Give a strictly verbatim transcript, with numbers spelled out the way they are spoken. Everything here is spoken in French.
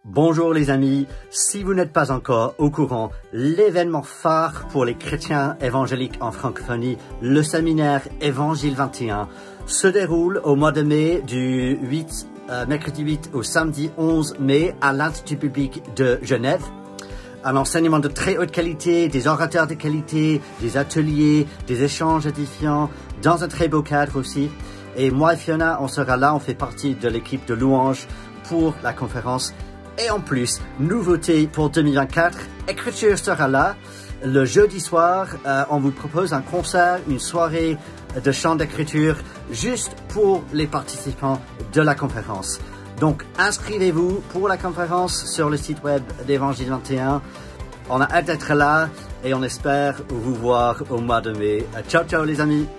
Bonjour les amis, si vous n'êtes pas encore au courant, l'événement phare pour les chrétiens évangéliques en francophonie, le séminaire Évangile vingt et un, se déroule au mois de mai du huit, euh, mercredi huit au samedi onze mai à l'Institut public de Genève. Un enseignement de très haute qualité, des orateurs de qualité, des ateliers, des échanges édifiants, dans un très beau cadre aussi. Et moi et Fiona, on sera là, on fait partie de l'équipe de louanges pour la conférence. Et en plus, nouveauté pour deux mille vingt-quatre, Écriture sera là. Le jeudi soir, euh, on vous propose un concert, une soirée de chant d'écriture, juste pour les participants de la conférence. Donc, inscrivez-vous pour la conférence sur le site web d'Évangile vingt et un. On a hâte d'être là et on espère vous voir au mois de mai. Ciao, ciao les amis!